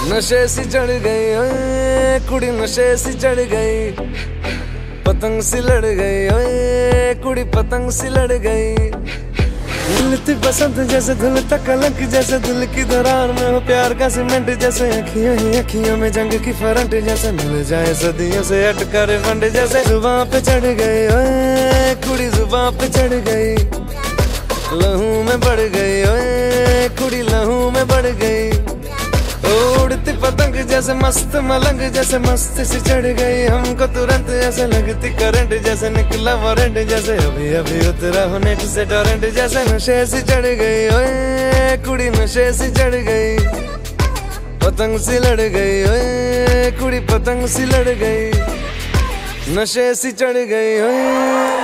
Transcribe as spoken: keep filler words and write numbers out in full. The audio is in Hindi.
नशे सी चढ़ गई ओए कुड़ी, नशे सी चढ़ गई, पतंग सी लड़ गई ओए कुड़ी, पतंग सी लड़ गई। मिलती पसंद जैसे धुलता कलंक, जैसे दिल की दरार में हो प्यार का सीमेंट, जैसे अखियों ही अखियों में जंग की फरंट, जैसे मिल जाए सदियों से अटका रे फंड। जैसे जुबां पे चढ़ गई ओए कुड़ी, जुबां पे चढ़ गई, लहू में बढ़ गई ओए कुड़ी, लहू में बढ़ गई। उड़ती पतंग जैसे मस्त मलंग, जैसे मस्त सी चढ़ गई हमको तुरंत, जैसे लगती करंट, जैसे निकला वारंट, जैसे अभी अभी उतरा हो नेट से टोरेंट। जैसे नशे सी चढ़ गई ओए कुड़ी, नशे सी चढ़ गई, पतंग सी लड़ गई ओए कुड़ी, पतंग सी लड़ गई, नशे सी चढ़ गई ओए।